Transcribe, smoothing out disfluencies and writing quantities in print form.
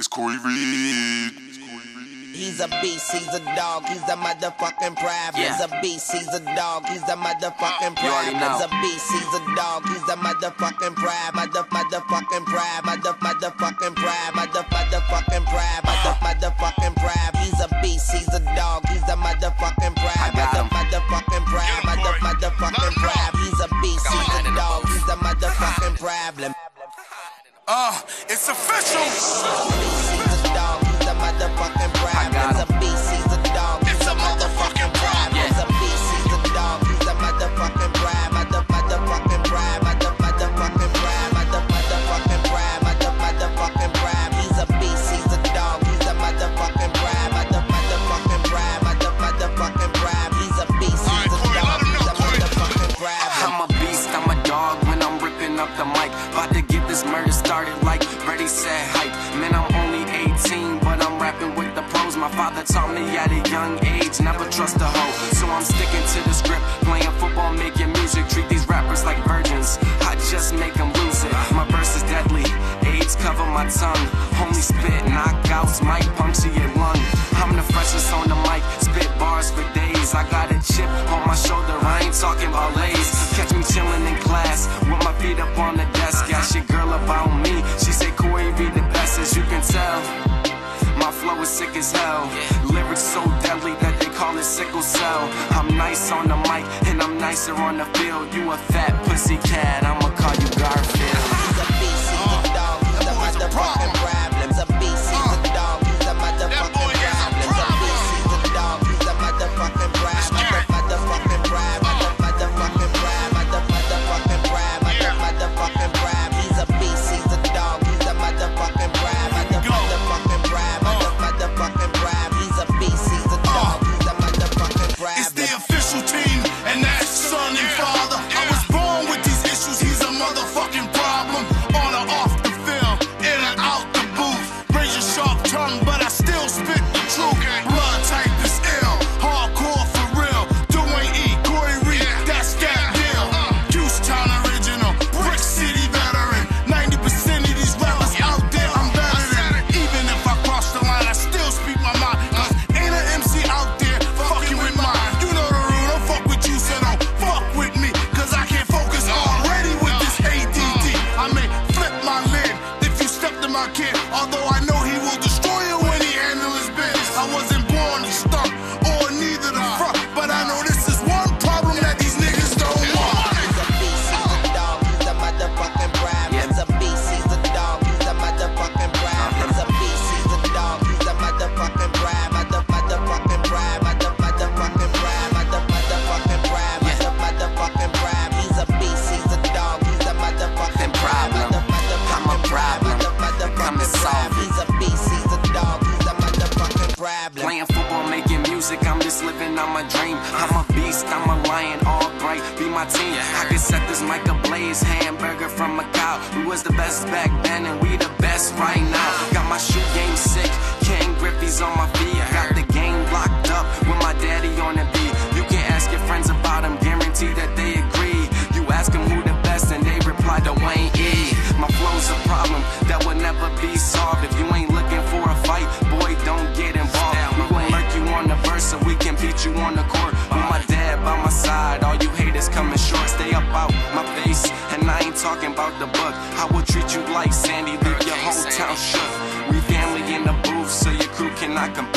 It's Corey Reed. He's a beast, he's a dog, he's a motherfucking problem. He's a beast, he's a dog, he's a motherfucking problem. He's a beast, he's a dog, he's a motherfucking problem. Motherfucking problem, motherfucking problem, motherfucking problem, motherfucking problem. He's a beast, he's a dog, he's a motherfucking problem. Motherfucking problem, motherfucking problem. He's a beast, he's a dog, he's a motherfucking problem. It's official. He's a dog, he's a motherfucking problem. He's a beast, he's a dog, It's a motherfucking problem. he's a beast, he's a dog, he's a motherfucking problem. Motherfucking problem, motherfucking problem, motherfucking problem, motherfucking problem. He's a beast, he's a dog, he's a motherfucking problem. Motherfucking problem, motherfucking problem. He's a beast, he's a dog, he's a motherfucking problem. I'm a beast, I'm a dog when I'm ripping up the mic. About to get this murder started like Ready, Set, Hype. Man, I'm only 18, but I'm rapping with the pros. My father taught me at a young age, never trust a hoe. So I'm sticking to the script, playing football, making music. Treat these rappers like virgins, I just make them lose it. My verse is deadly, AIDS cover my tongue. Homie spit, knockouts, mic puncture your lung. I'm the freshest on the mic, spit bars for days. I got a chip on my shoulder, I ain't talking about lays. Catch me chilling in class, with my feet up on the desk. Ask your girl about me, she say Corey be the best, as you can tell. My flow is sick as hell, lyrics so deadly that they call it sickle cell. I'm nice on the mic, and I'm nicer on the field. You a fat pussy cat, I'ma call you Garfield. He's a beast, he's a dog, he's a motherfucking problem. He's a beast, he's a dog, he's a motherfucking problem. He's a beast, he's a dog, he's a motherfucking problem. Motherfucking problem, motherfucking problem, motherfucking problem, motherfucking problem. He's a beast, he's a dog, he's a motherfucking problem. Motherfucking problem, motherfucking problem. He's a beast, he's a dog, he's a motherfucking problem. It's the official team, and that's son and father. I was born with these issues, he's a motherfucking problem. On or off the field, in and out the booth. Raise your sharp tongue, but I still spit the truth. Blood type is ill, hardcore for real. Dwayne E, Corey Reed, that's that deal. Houston original, Brick City veteran. 90% of these rappers out there, I'm better than. Even if I cross the line, I still speak my mind. Cause ain't an MC out there fucking with mine. You know the rule, don't fuck with you, so don't fuck with me. Cause I can't focus already with this ADD. I may flip my lid if you step to my kid. Although I know he will destroy you when he handle his business. I wasn't born to stunt or neither the front. But I know this is one problem that these niggas don't want. He's a beast, he's a dog, he's a motherfucking problem. He's a beast, he's a dog, he's a motherfucking problem. He's a beast, he's a dog, he's a motherfucking problem. Motherfucking problem, motherfucking problem, motherfucking problem, motherfucking problem. He's a beast, he's a dog, he's a motherfucking problem. I'm a problem, come to solve it. He's a beast, he's a dog, he's a motherfucking problem. Playing football, making music, I'm just living on my dream. I'm a beast, I'm a lion, all bright, be my team. I can set this mic ablaze, hamburger from Macau. We was the best back then and we the best right now. Got my shoe game sick, King Griffey's on my feet. Got the game locked up with my daddy on the beat. You can ask your friends about him, guarantee that they agree. You ask them who the best and they reply Dwayne E. My flow's a problem that will never be solved. If you ain't looking for a fight, boy, don't get involved. We will murk you on the verse so we can beat you on the court. With my dad by my side, all you haters coming short. Stay up out my face, and I ain't talking about the book. I will treat you like Sandy, leave your whole town shook. We family in the booth, so your crew cannot compete.